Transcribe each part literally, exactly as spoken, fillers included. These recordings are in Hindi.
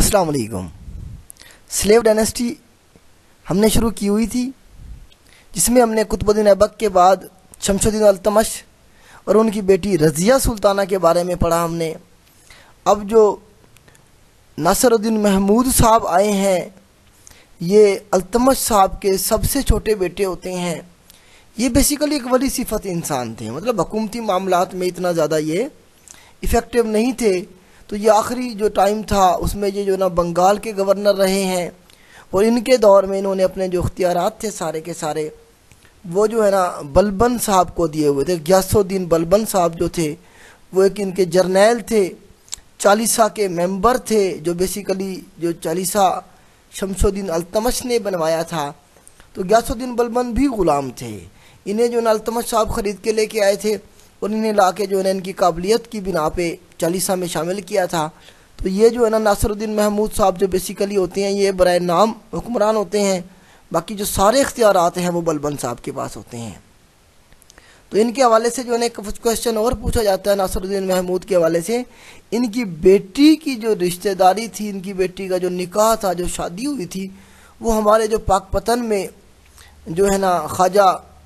अस्सलाम वालेकुम। स्लेव डायनेस्टी हमने शुरू की हुई थी, जिसमें हमने कुतुबुद्दीन ऐबक के बाद शमशुद्दीन अल्तमश और उनकी बेटी रज़िया सुल्ताना के बारे में पढ़ा हमने। अब जो नासिरुद्दीन महमूद साहब आए हैं, ये अल्तमश साहब के सबसे छोटे बेटे होते हैं। ये बेसिकली एक वली सिफत इंसान थे, मतलब हुकूमती मामलात में इतना ज़्यादा ये इफ़ेक्टिव नहीं थे। तो ये आखिरी जो टाइम था उसमें ये जो ना बंगाल के गवर्नर रहे हैं, और इनके दौर में इन्होंने अपने जो इख्तियारात थे सारे के सारे वो जो है ना बलबन साहब को दिए हुए थे। गियासुद्दीन बलबन साहब जो थे वो एक इनके जर्नैल थे, चालीसा के मेंबर थे, जो बेसिकली जो चालीसा शमशुद्दीन अल्तमश ने बनवाया था। तो गियासुद्दीन बलबन भी ग़ुलाम थे। इन्हें जो ना अल्तमश साहब ख़रीद के लेके आए थे और इन्हें ला के जो है इनकी काबिलियत की बिना पे चालीसा में शामिल किया था। तो ये जो है ना नासिरुद्दीन महमूद साहब जो बेसिकली होते हैं ये बराए नाम हुक्मरान होते हैं, बाकी जो सारे इख्तियारात हैं वो बलबन साहब के पास होते हैं। तो इनके हवाले से जो है ना एक क्वेश्चन और पूछा जाता है नासिरुद्दीन महमूद के हवाले से। इनकी बेटी की जो रिश्तेदारी थी, इनकी बेटी का जो निकाह था, जो शादी हुई थी, वो हमारे जो पाकपतन में जो है ना ख्वाजा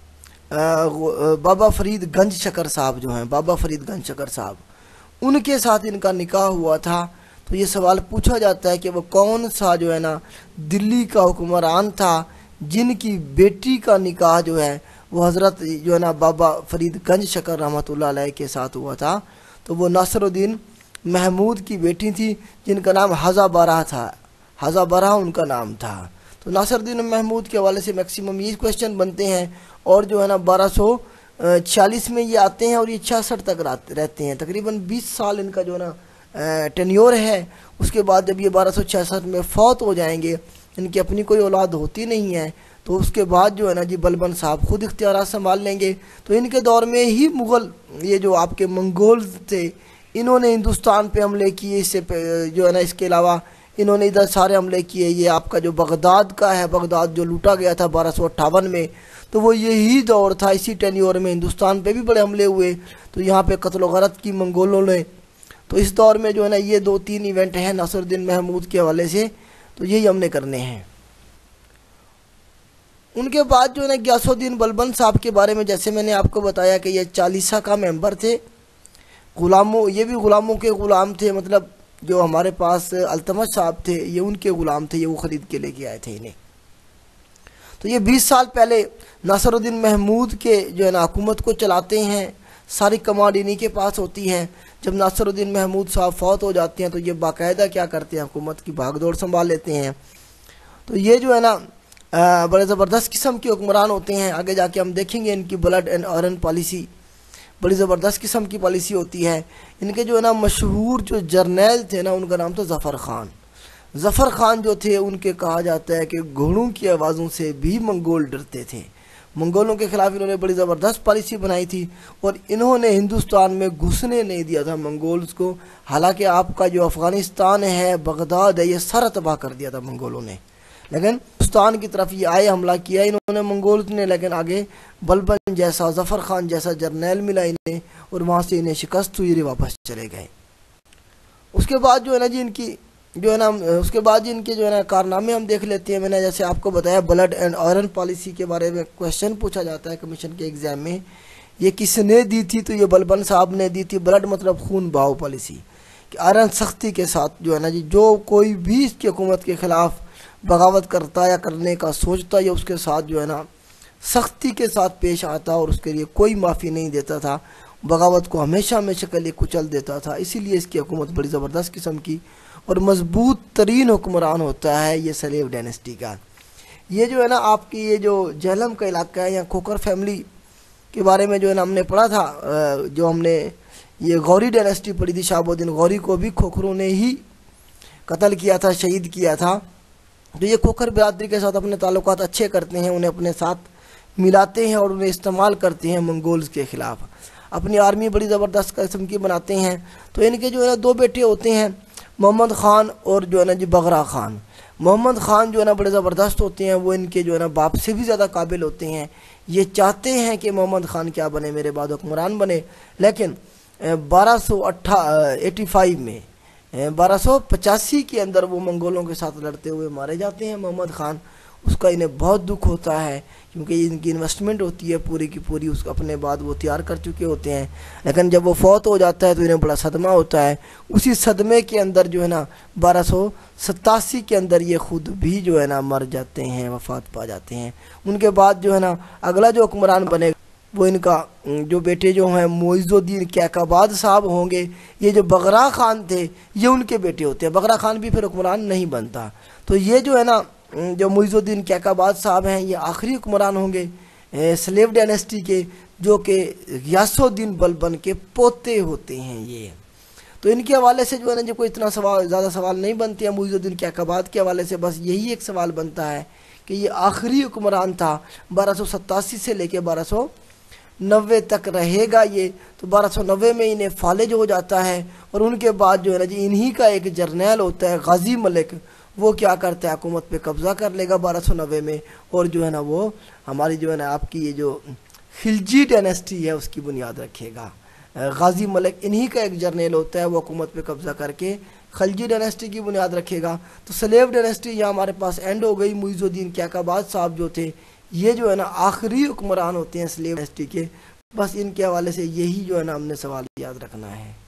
बाबा फरीद गंज शकर साहब जो हैं, बाबा फरीद गंज शकर साहब, उनके साथ इनका निकाह हुआ था। तो ये सवाल पूछा जाता है कि वो कौन सा जो है ना दिल्ली का हुक्मरान था जिनकी बेटी का निकाह जो है वो हज़रत जो है ना बाबा फरीद गंज शकर रहमतुल्लाह अलैह के साथ हुआ था। तो वो नासिरुद्दीन महमूद की बेटी थी जिनका नाम हज़ा बारह था, हज़ा बारह उनका नाम था। तो नासिरुद्दीन महमूद के हवाले से मैक्सिमम ये क्वेश्चन बनते हैं, और जो है ना बारह सौ छियालीस में ये आते हैं और ये छियासठ तक रहते हैं। तकरीबन बीस साल इनका जो ना टेन्योर है। उसके बाद जब ये बारह सौ छियासठ में फौत हो जाएंगे, इनकी अपनी कोई औलाद होती नहीं है, तो उसके बाद जो है ना जी बलबन साहब खुद इख्तियारात संभाल लेंगे। तो इनके दौर में ही मुग़ल ये जो आपके मंगोल्स थे, इन्होंने हिंदुस्तान पे हमले किए। इससे जो है ना इसके अलावा इन्होंने इधर सारे हमले किए। ये आपका जो बगदाद का है, बगदाद जो लूटा गया था बारह सौ अट्ठावन में, तो वो यही दौर था। इसी टेन्योर में हिंदुस्तान पे भी बड़े हमले हुए। तो यहाँ पे कत्ल गरत की मंगोलों ने। तो इस दौर में जो है ना ये दो तीन इवेंट हैं नासिरुद्दीन महमूद के हवाले से, तो यही हमने करने हैं। उनके बाद जो है ना गियासुद्दीन बलबन साहब के बारे में जैसे मैंने आपको बताया कि ये चालीसा का मेंबर थे, ग़ुलामों, ये भी ग़ुलामों के ग़ुलाम थे। मतलब जो हमारे पास अल्तमश साहब थे ये उनके ग़ुलाम थे, ये वो ख़रीद के लेके आए थे इन्हें। तो ये बीस साल पहले नासिरुद्दीन महमूद के जो है ना हुकूमत को चलाते हैं। सारी कमांड इन्हीं के पास होती है। जब नासिरुद्दीन महमूद साहब फौत हो जाते हैं तो ये बाकायदा क्या करते हैं, हुकूमत की भागदौड़ संभाल लेते हैं। तो ये जो है ना बड़े ज़बरदस्त किस्म के हुक्मरान होते हैं। आगे जाके हम देखेंगे इनकी ब्लड एंड आयरन पॉलिसी बड़ी ज़बरदस्त किस्म की पॉलिसी होती है। इनके जो है ना मशहूर जो जर्नैल थे ना, उनका नाम था ज़फ़र ख़ान। ज़फ़र ख़ान जो थे उनके कहा जाता है कि घोड़ों की आवाज़ों से भी मंगोल डरते थे। मंगोलों के ख़िलाफ़ इन्होंने बड़ी ज़बरदस्त पॉलिसी बनाई थी और इन्होंने हिंदुस्तान में घुसने नहीं दिया था मंगोल्स को। हालांकि आपका जो अफ़गानिस्तान है, बगदाद है, ये सारा तबाह कर दिया था मंगोलों ने। लेकिन हिंदुस्तान की तरफ ये आए, हमला किया इन्होंने मंगोल्स ने, लेकिन आगे बलबन जैसा, ज़फ़र ख़ान जैसा जर्नैल मिला इन्हें और वहाँ से इन्हें शिकस्त हुई, वापस चले गए। उसके बाद जो है ना जी इनकी जो है ना उसके बाद इनके जो है ना कारनामे हम देख लेते हैं। मैंने जैसे आपको बताया ब्लड एंड आयरन पॉलिसी के बारे में क्वेश्चन पूछा जाता है कमीशन के एग्ज़ाम में। ये किसने दी थी, तो ये बलबन साहब ने दी थी। ब्लड मतलब खून बहाव पॉलिसी, कि आयरन सख्ती के साथ जो है ना जी जो कोई भी इसकी हुकूमत के ख़िलाफ़ बगावत करता या करने का सोचता या उसके साथ जो है ना सख्ती के साथ पेश आता और उसके लिए कोई माफ़ी नहीं देता था, बगावत को हमेशा हमेशा के लिए कुचल देता था। इसीलिए इसकी हुकूमत बड़ी ज़बरदस्त किस्म की और मजबूत तरीन हुक्मरान होता है ये स्लेव डायनेस्टी का। ये जो है ना आपकी ये जो जहलम का इलाका है, यहाँ खोखर फैमिली के बारे में जो है ना हमने पढ़ा था। जो हमने ये गौरी डायनेस्टी पढ़ी थी, शहाबुद्दीन गौरी को भी खोखरों ने ही कत्ल किया था, शहीद किया था। तो ये खोखर बिरादरी के साथ अपने ताल्लुकात अच्छे करते हैं, उन्हें अपने साथ मिलाते हैं और उन्हें इस्तेमाल करते हैं मंगोल्स के ख़िलाफ़। अपनी आर्मी बड़ी ज़बरदस्त किस्म की बनाते हैं। तो इनके जो है ना दो बेटे होते हैं, मोहम्मद ख़ान और जो है ना जी बगरा ख़ान। मोहम्मद ख़ान जो है ना बड़े ज़बरदस्त होते हैं, वो इनके जो है ना बाप से भी ज़्यादा काबिल होते हैं। ये चाहते हैं कि मोहम्मद ख़ान क्या बने, मेरे बाद हुक्मरान बने। लेकिन बारह सौ अट्ठा एटी फाइव में बारह सौ पचासी के अंदर वो मंगोलों के साथ लड़ते हुए मारे जाते हैं मोहम्मद खान। उसका इन्हें बहुत दुख होता है क्योंकि इनकी इन्वेस्टमेंट होती है पूरी की पूरी, उसको अपने बाद वो तैयार कर चुके होते हैं, लेकिन जब वो फौत हो जाता है तो इन्हें बड़ा सदमा होता है। उसी सदमे के अंदर जो है ना बारह सौ सतासी के अंदर ये ख़ुद भी जो है ना मर जाते हैं, वफ़ात पा जाते हैं। उनके बाद जो है ना अगला जो हुक्मरान बनेगा वो इनका जो बेटे जो हैं मोइज़ुद्दीन कैकाबाद साहब होंगे। ये जो बगरा खान थे ये उनके बेटे होते हैं। बगरा खान भी फिर हुक्मरान नहीं बनता। तो ये जो है ना जो मोइज़ुद्दीन कैकाबाद साहब हैं ये आखिरी हुक्मरान होंगे स्लेव डायनेस्टी के, जो कि गियासुद्दीन बलबन के पोते होते हैं ये। तो इनके हवाले से जो है ना जो कोई इतना सवाल ज़्यादा सवाल नहीं बनते हैं। मोइज़ुद्दीन कैकाबाद के हवाले से बस यही एक सवाल बनता है कि ये आखिरी हुक्मरान था, बारह सौ सतासी से लेकर बारह सौ नब्बे तक रहेगा ये। तो बारह सौ नब्बे में इन्हें फालिज हो जाता है और उनके बाद जो है ना जी इन्हीं का एक जर्नैल होता है गाजी मलिक, वो क्या करता है हुकूमत पे कब्ज़ा कर लेगा बारह सौ नब्बे में, और जो है ना वो हमारी जो है ना आपकी ये जो खिलजी डायनेस्टी है उसकी बुनियाद रखेगा। गाजी मलिक इन्हीं का एक जर्नैल होता है, वो हुकूमत पे कब्ज़ा करके खिलजी डायनेस्टी की बुनियाद रखेगा। तो स्लेव डायनेस्टी यहाँ हमारे पास एंड हो गई। मोइज़ुद्दीन कैकाबाद साहब जो थे ये जो है ना आखिरी हुक्मरान होते हैं स्लेव डायनेस्टी के। बस इनके हवाले से यही जो है ना हमने सवाल याद रखना है।